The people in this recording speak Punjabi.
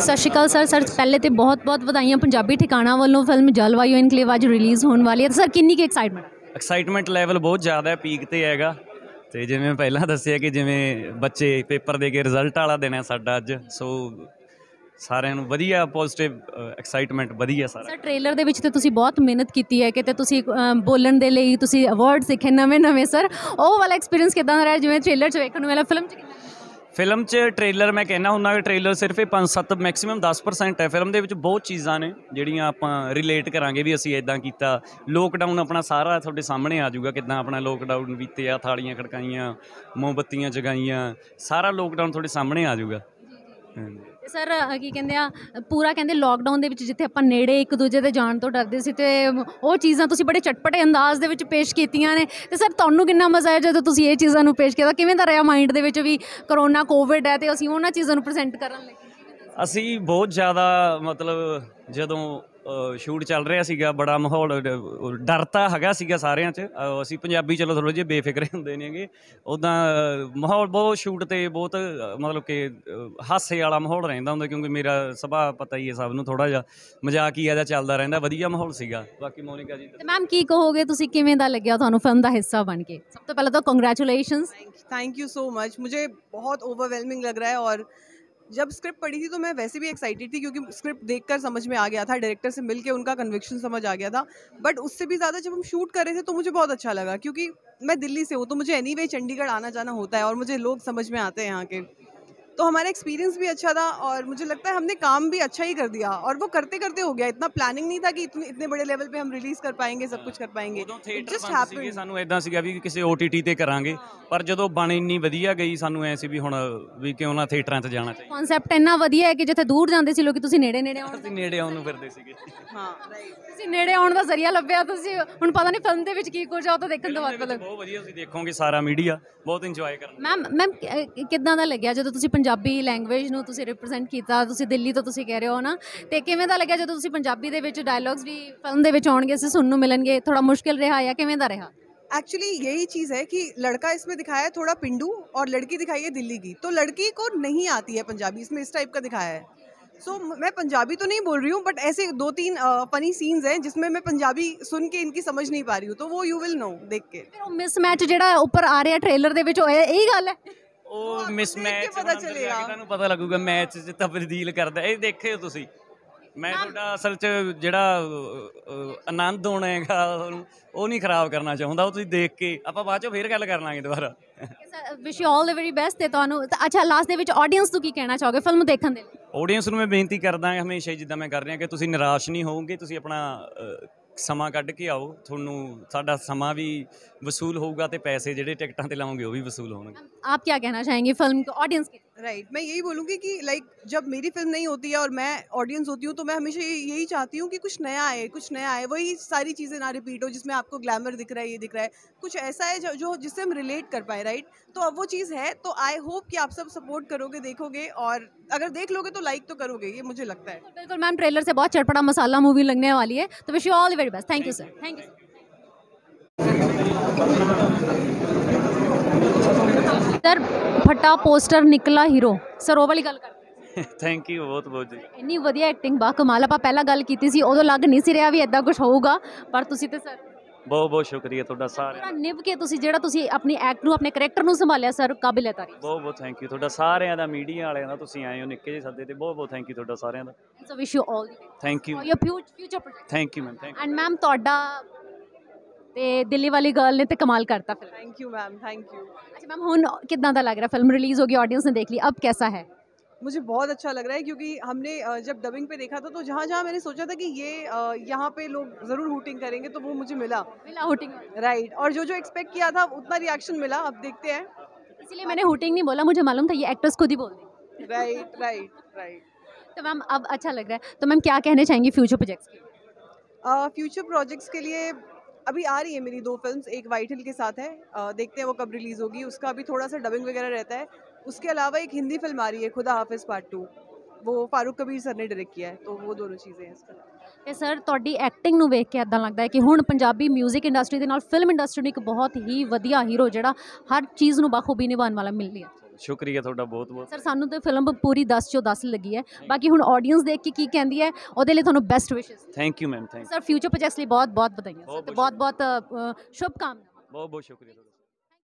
ਸਤਿ ਸ਼੍ਰੀ ਅਕਾਲ ਸਰ ਪਹਿਲੇ ਤੇ ਬਹੁਤ ਵਧਾਈਆਂ ਪੰਜਾਬੀ ਠਿਕਾਣਾ ਵੱਲੋਂ ਫਿਲਮ ਜਲਵਾਯੂ ਇਨਕਲੇਵ ਅੱਜ ਰਿਲੀਜ਼ ਹੋਣ ਵਾਲੀ ਹੈ ਤੇ ਸਰ ਕਿੰਨੀ ਕੀ ਐਕਸਾਈਟਮੈਂਟ ਲੈਵਲ ਬਹੁਤ ਜ਼ਿਆਦਾ ਹੈ, ਪੀਕ ਤੇ ਹੈਗਾ। ਤੇ ਜਿਵੇਂ ਪਹਿਲਾਂ ਦੱਸਿਆ ਕਿ ਜਿਵੇਂ ਬੱਚੇ ਪੇਪਰ ਦੇ ਕੇ ਰਿਜ਼ਲਟ ਵਾਲਾ ਦਿਨ ਹੈ ਸਾਡਾ ਅੱਜ, ਸੋ ਸਾਰਿਆਂ ਨੂੰ ਵਧੀਆ ਪੋਜ਼ਿਟਿਵ ਐਕਸਾਈਟਮੈਂਟ ਵਧੀਆ ਸਾਰਾ। ਸਰ ਟ੍ਰੇਲਰ ਦੇ ਵਿੱਚ ਤੇ ਤੁਸੀਂ ਬਹੁਤ ਮਿਹਨਤ ਕੀਤੀ ਹੈ ਕਿਤੇ ਤੁਸੀਂ ਬੋਲਣ ਦੇ ਲਈ ਤੁਸੀਂ ਅਵਾਰਡ ਸਿੱਖੇ ਨਵੇਂ ਸਰ, ਉਹ ਵਾਲਾ ਐਕਸਪੀਰੀਅੰਸ ਕਿੱਦਾਂ ਦਾ ਰਿਹਾ ਜਿਵੇਂ ਟ੍ਰੇਲਰ 'ਚ ਵੇਖਣ ਨੂੰ ਮਿਲਿਆ ਫਿਲਮ 'ਚ ਟ੍ਰੇਲਰ ਮੈਂ ਕਹਿੰਦਾ ਹੁੰਦਾ ਕਿ ਟ੍ਰੇਲਰ ਸਿਰਫ ਇਹ 5-7 ਮੈਕਸੀਮਮ 10% ਹੈ। ਫਿਲਮ ਦੇ ਵਿੱਚ ਬਹੁਤ ਚੀਜ਼ਾਂ ਨੇ ਜਿਹੜੀਆਂ ਆਪਾਂ ਰਿਲੇਟ ਕਰਾਂਗੇ ਵੀ ਅਸੀਂ ਇੱਦਾਂ ਕੀਤਾ। ਲੋਕਡਾਊਨ ਆਪਣਾ ਸਾਰਾ ਤੁਹਾਡੇ ਸਾਹਮਣੇ ਆ ਜਾਊਗਾ, ਕਿੱਦਾਂ ਆਪਣਾ ਲੋਕਡਾਊਨ ਬੀਤਿਆ, ਥਾਲੀਆਂ ਖੜਕਾਈਆਂ, ਮੋਮਬੱਤੀਆਂ ਜਗਾਈਆਂ, ਸਾਰਾ ਲੋਕਡਾਊਨ ਤੁਹਾਡੇ ਸਾਹਮਣੇ ਆ ਜਾਊਗਾ। ਸਰ ਕੀ ਕਹਿੰਦੇ ਆ ਪੂਰਾ ਕਹਿੰਦੇ ਲੋਕਡਾਊਨ ਦੇ ਵਿੱਚ ਜਿੱਥੇ ਆਪਾਂ ਨੇੜੇ ਇੱਕ ਦੂਜੇ ਦੇ ਜਾਣ ਤੋਂ ਡਰਦੇ ਸੀ ਤੇ ਉਹ ਚੀਜ਼ਾਂ ਤੁਸੀਂ ਬੜੇ ਚਟਪਟੇ ਅੰਦਾਜ਼ ਦੇ ਵਿੱਚ ਪੇਸ਼ ਕੀਤੀਆਂ ਨੇ। ਤੇ ਸਰ ਤੁਹਾਨੂੰ ਕਿੰਨਾ ਮਜ਼ਾ ਆਇਆ ਜਦੋਂ ਤੁਸੀਂ ਇਹ ਚੀਜ਼ਾਂ ਨੂੰ ਪੇਸ਼ ਕੀਤਾ? ਕਿਵੇਂ ਦਾ ਰਿਹਾ ਮਾਈਂਡ ਦੇ ਵਿੱਚ ਵੀ ਕਰੋਨਾ ਕੋਵਿਡ ਹੈ ਤੇ ਅਸੀਂ ਉਹਨਾਂ ਚੀਜ਼ਾਂ ਨੂੰ ਪ੍ਰੈਜ਼ੈਂਟ ਕਰਨ ਲਈ? ਅਸੀਂ ਬਹੁਤ ਜ਼ਿਆਦਾ ਮਤਲਬ ਜਦੋਂ ਸ਼ੂਟ ਚੱਲ ਰਿਹਾ ਸੀਗਾ ਬੜਾ ਮਾਹੌਲ ਡਰ ਤਾਂ ਹੈਗਾ ਸੀਗਾ ਸਾਰਿਆਂ 'ਚ। ਅਸੀਂ ਪੰਜਾਬੀ ਚਲੋ ਥੋੜ੍ਹੇ ਜਿਹੇ ਬੇਫਿਕਰੇ ਹੁੰਦੇ ਨੇਗੇ, ਉੱਦਾਂ ਮਾਹੌਲ ਬਹੁਤ ਸ਼ੂਟ 'ਤੇ ਬਹੁਤ ਮਤਲਬ ਕਿ ਹਾਸੇ ਵਾਲਾ ਮਾਹੌਲ ਰਹਿੰਦਾ ਹੁੰਦਾ ਕਿਉਂਕਿ ਮੇਰਾ ਸੁਭਾਅ ਪਤਾ ਹੀ ਹੈ ਸਭ ਨੂੰ, ਥੋੜ੍ਹਾ ਜਿਹਾ ਮਜ਼ਾਕੀਆ ਜਿਹਾ ਚੱਲਦਾ ਰਹਿੰਦਾ, ਵਧੀਆ ਮਾਹੌਲ ਸੀਗਾ। ਬਾਕੀ ਮੋਨਿਕਾ ਜੀ ਤੇ ਮੈਮ ਕੀ ਕਹੋਗੇ ਤੁਸੀਂ, ਕਿਵੇਂ ਦਾ ਲੱਗਿਆ ਤੁਹਾਨੂੰ ਫਿਲਮ ਦਾ ਹਿੱਸਾ ਬਣ ਕੇ? ਸਭ ਤੋਂ ਪਹਿਲਾਂ ਤਾਂ congratulations. Thank you so much. मुझे बहुत ओवरवेलमिंग लग रहा है और जब स्क्रिप्ट पढ़ी थी तो मैं वैसे भी एक्साइटेड थी क्योंकि स्क्रिप्ट देखकर समझ में आ गया था, डायरेक्टर से मिलके उनका कन्विक्शन समझ आ गया था। बट उससे भी ज़्यादा जब हम शूट कर रहे थे तो मुझे बहुत अच्छा लगा क्योंकि मैं दिल्ली से हूँ तो मुझे एनीवे चंडीगढ़ आना जाना होता है और मुझे लोग समझ में आते हैं यहाँ के, तो हमारा एक्सपीरियंस भी अच्छा था और मुझे लगता है हमने काम भी अच्छा ही कर दिया और वो करते करते हो गया। इतना प्लानिंग नहीं था कि इतने बड़े लेवल पे हम रिलीज कर पाएंगे, सब कुछ कर पाएंगे। Just happened. ਸਾਨੂੰ ਇਦਾਂ ਸੀਗਾ ਵੀ ਕਿਸੇ OTT ਤੇ ਕਰਾਂਗੇ, ਪਰ ਜਦੋਂ ਬਣ ਇੰਨੀ ਵਧੀਆ ਗਈ ਸਾਨੂੰ ਐ ਸੀ ਵੀ ਹੁਣ ਵੀ ਕਿਉਂ ਨਾ ਥੀਏਟਰਾਂ 'ਚ ਜਾਣਾ ਚਾਹੀਦਾ। ਕਨਸੈਪਟ ਇੰਨਾ ਵਧੀਆ ਹੈ ਕਿ ਜਿੱਥੇ ਦੂਰ ਜਾਂਦੇ ਸੀ ਲੋਕੀ ਤੁਸੀਂ ਨੇੜੇ ਆਉਣ, ਅਸੀਂ ਨੇੜੇ ਆਉਣ ਨੂੰ ਫਿਰਦੇ ਸੀਗੇ। ਹਾਂ ਰਾਈਟ, ਤੁਸੀਂ ਨੇੜੇ ਆਉਣ ਦਾ ਜ਼ਰੀਆ ਲੱਭਿਆ। ਤੁਸੀਂ ਹੁਣ ਪਤਾ ਨਹੀਂ ਫਿਲਮ ਦੇ ਵਿੱਚ ਕੀ ਕੁਝ ਆ, ਉਹ ਤਾਂ ਦੇਖਣ ਤੋਂ ਬਾਅਦ ਪਤਾ। ਬਹੁਤ ਵਧੀਆ, ਤੁਸੀਂ ਦੇਖੋਗੇ ਸਾਰਾ ਮੀਡੀਆ ਬਹੁਤ ਇੰਜੋਏ ਕਰਨਾ। ਮੈਮ ਕਿੱਦਾਂ ਦਾ ਲੱਗਿਆ ਜਦੋਂ ਤੁਸੀਂ ਪੰਜਾਬੀ ਲੈਂਗੁਏਜ ਨੂੰ ਤੁਸੀਂ ਰਿਪਰੈਜ਼ੈਂਟ ਕੀਤਾ? ਤੁਸੀਂ ਦਿੱਲੀ ਤੋਂ ਤੁਸੀਂ ਕਹਿ ਰਹੇ ਹੋ ਨਾ, ਤੇ ਕਿਵੇਂ ਦਾ ਲੱਗਿਆ ਜਦੋਂ ਤੁਸੀਂ ਪੰਜਾਬੀ ਦੇ ਵਿੱਚ ਡਾਇਲੌਗਸ ਵੀ ਫਿਲਮ ਦੇ ਵਿੱਚ ਆਉਣਗੇ, ਅਸੀਂ ਸੁਣਨ ਨੂੰ ਮਿਲਣਗੇ? ਥੋੜਾ ਮੁਸ਼ਕਿਲ ਰਿਹਾ ਜਾਂ ਕਿਵੇਂ ਦਾ ਰਿਹਾ? एक्चुअली यही चीज़ है कि लड़का इसमें दिखाया है थोड़ा पिंडू और लड़की दिखाई है दिल्ली की, तो लड़की को नहीं आती है पंजाबी, इसमें इस टाइप का दिखाया है। सो मैं पंजाबी तो नहीं बोल रही हूँ बट ऐसे 2-3 फनी सीन्स हैं जिसमें मैं पंजाबी सुन के इनकी समझ नहीं पा रही हूँ, तो वो यू विल नो देख के। मिसमैच ਜਿਹੜਾ ਉੱਪਰ ਆ ਰਿਹਾ ਟ੍ਰੇਲਰ ਦੇ ਵਿੱਚ ਇਹੀ ਗੱਲ ਹੈ? ਉਹ ਮਿਸਮੈਚ ਪਤਾ ਚੱਲੇਗਾ, ਤੁਹਾਨੂੰ ਪਤਾ ਲੱਗੂਗਾ ਮੈਚ 'ਚ ਤਬਦੀਲ ਕਰਦਾ। ਇਹ ਦੇਖਿਓ ਤੁਸੀਂ। ਮੈਂ ਤੁਹਾਡਾ ਅਸਲ 'ਚ ਜਿਹੜਾ ਆਨੰਦ ਹੋਣਾ ਹੈਗਾ ਉਹ ਨਹੀਂ ਖਰਾਬ ਕਰਨਾ ਚਾਹੁੰਦਾ, ਉਹ ਤੁਸੀਂ ਦੇਖ ਕੇ ਆਪਾਂ ਬਾਅਦ 'ਚੋਂ ਫੇਰ ਗੱਲ ਕਰ ਲਾਂਗੇ ਦੁਬਾਰਾ। Wish you all the very best. ਤੇ ਤੁਹਾਨੂੰ ਅੱਛਾ ਲਾਸਟ ਦੇ ਵਿੱਚ ਆਡੀਅנס ਨੂੰ ਕੀ ਕਹਿਣਾ ਚਾਹੋਗੇ ਫਿਲਮ ਦੇਖਣ ਦੇ ਲਈ? ਆਡੀਅנס ਨੂੰ ਮੈਂ ਬੇਨਤੀ ਕਰਦਾ ਹਮੇਸ਼ਾ ਜਿੱਦਾਂ ਮੈਂ ਕਰ ਰਿਹਾ ਕਿ ਤੁਸੀਂ ਨਿਰਾਸ਼ ਨਹੀਂ ਹੋਵੋਗੇ, ਤੁਸੀਂ ਆਪਣਾ ਸਮਾਂ ਕੱਢ ਕੇ ਆਓ, ਤੁਹਾਨੂੰ ਸਾਡਾ ਸਮਾਂ ਵੀ ਵਸੂਲ ਹੋਊਗਾ ਤੇ ਪੈਸੇ ਜਿਹੜੇ ਟਿਕਟਾਂ ਤੇ ਲਾਓਗੇ ਉਹ ਵੀ वसूल होंगे। आप क्या कहना चाहेंगे फिल्म को ऑडियंस के? राइट, मैं यही बोलूँगी कि लाइक जब मेरी फिल्म नहीं होती है और मैं ऑडियंस होती हूँ तो मैं हमेशा यही चाहती हूँ कि कुछ नया आए, वही सारी चीज़ें ना रिपीट हो जिसमें आपको ग्लैमर दिख रहा है, ये दिख रहा है, कुछ ऐसा है जो जिससे हम रिलेट कर पाए। राइट, तो अब वो चीज़ है, तो आई होप कि आप सब सपोर्ट करोगे, देखोगे, और अगर देख लोगे तो लाइक तो करोगे, ये मुझे लगता है। बिल्कुल मैम, ट्रेलर से बहुत चटपटा मसाला मूवी लगने वाली है, तो wish you all the very best. Thank you sir. Thank you sir. Phata Poster Nikla Hero sir, ਉਹ ਵਾਲੀ ਗੱਲ ਕਰ। ਥੈਂਕ ਯੂ ਬਹੁਤ ਜੀ। ਇੰਨੀ ਵਧੀਆ ਐਕਟਿੰਗ ਬਾ ਕਮਾਲ। ਆਪਾਂ ਪਹਿਲਾਂ ਗੱਲ ਕੀਤੀ ਸੀ ਉਦੋਂ ਲੱਗ ਨਹੀਂ ਸੀ ਰਿਹਾ ਵੀ ਇਦਾਂ ਕੁਝ ਹੋਊਗਾ, ਪਰ ਤੁਸੀਂ ਤੇ ਸਰ ਬਹੁਤ ਸ਼ੁਕਰੀਆ ਤੁਹਾਡਾ ਸਾਰਿਆਂ ਦਾ। ਨਿਭ ਕੇ ਤੁਸੀਂ ਜਿਹੜਾ ਤੁਸੀਂ ਆਪਣੀ ਐਕਟ ਨੂੰ ਆਪਣੇ ਕਰੈਕਟਰ ਨੂੰ ਸੰਭਾਲਿਆ ਸਰ, ਕਾਬਿਲ ਤਾਰੀਫ। ਬਹੁਤ ਥੈਂਕ ਯੂ ਤੁਹਾਡਾ ਸਾਰਿਆਂ ਦਾ, ਮੀਡੀਆ ਵਾਲਿਆਂ ਦਾ, ਤੁਸੀਂ ਆਏ ਹੋ ਨਿੱਕੇ ਜਿਹੇ ਸੱਦੇ ਤੇ, ਬਹੁਤ ਥੈਂਕ ਯੂ ਤੁਹਾਡਾ ਸਾਰਿਆਂ ਦਾ। So wish you all thank you your future project. Thank you ma'am. Thank you. And ma'am ਤੁਹਾਡਾ ਤੇ ਦਿੱਲੀ ਵਾਲੀ ਗਰਲ ਨੇ ਤੇ ਕਮਾਲ ਕਰਤਾ film. Thank you ma'am, thank you. अच्छा मैम, ਹੁਣ ਕਿੱਦਾਂ ਦਾ ਲੱਗ ਰਿਹਾ? ਫਿਲਮ रिलीज होगी, ऑडियंस ने देख ली, अब कैसा है? मुझे बहुत अच्छा लग रहा है क्योंकि हमने जब डबिंग पे देखा था तो जहाँ जहाँ मैंने सोचा था कि ये यहाँ पे लोग ज़रूर हूटिंग करेंगे तो वो मुझे मिला हूटिंग। राइट, और जो एक्सपेक्ट किया था उतना रिएक्शन मिला। अब देखते हैं, इसलिए मैंने हूटिंग नहीं बोला, मुझे मालूम था ये एक्टर्स खुद ही बोल देंगे। Right right right. तो मैम अब अच्छा लग रहा है, तो मैम क्या कहना चाहेंगी फ्यूचर प्रोजेक्ट्स के? फ्यूचर प्रोजेक्ट्स के लिए अभी आ रही है मेरी 2 फिल्म्स, एक वाइट हिल के साथ है, देखते हैं वो कब रिलीज़ होगी, उसका अभी थोड़ा सा डबिंग वगैरह रहता है। उसके अलावा एक हिंदी फिल्म आ रही है खुदा हाफिज़ पार्ट 2, वो फारूक कबीर सर ने डायरेक्ट किया है, तो वो दोनों चीज़ें हैं इसका। ਤੇ ਸਰ ਤੁਹਾਡੀ ਐਕਟਿੰਗ ਨੂੰ ਵੇਖ ਕੇ ਇੱਦਾਂ ਲੱਗਦਾ ਹੈ ਕਿ ਹੁਣ ਪੰਜਾਬੀ 뮤직 ਇੰਡਸਟਰੀ ਦੇ ਨਾਲ ਫਿਲਮ ਇੰਡਸਟਰੀ ਨੂੰ ਇੱਕ ਬਹੁਤ ਹੀ ਵਧੀਆ ਹੀਰੋ ਜਿਹੜਾ ਹਰ ਚੀਜ਼ ਨੂੰ ਬਾਖੂਬੀ ਨਿਭਾਉਣ ਵਾਲਾ ਮਿਲ ਰਿਹਾ। ਸ਼ੁਕਰੀਆ ਤੁਹਾਡਾ ਬਹੁਤ ਬਹੁਤ। ਸਰ ਸਾਨੂੰ ਤਾਂ ਫਿਲਮ ਪੂਰੀ 10 ਚੋਂ 10 ਲੱਗੀ ਹੈ, ਬਾਕੀ ਹੁਣ ਆਡੀਅנס ਦੇਖ ਕੇ ਕੀ ਕਹਿੰਦੀ ਹੈ ਉਹਦੇ ਲਈ ਤੁਹਾਨੂੰ best wishes. Thank you ma'am, thank sir future projects ਲਈ ਬਹੁਤ ਬਹੁਤ ਵਧਾਈਆਂ ਸਰ, ਬਹੁਤ ਤੇ ਬਹੁਤ ਬਹੁਤ ਸ਼ੁਭ ਕਾਮਨਾ। ਬਹੁਤ ਬਹੁਤ ਸ਼ੁਕਰੀਆ ਤੁਹਾਡਾ।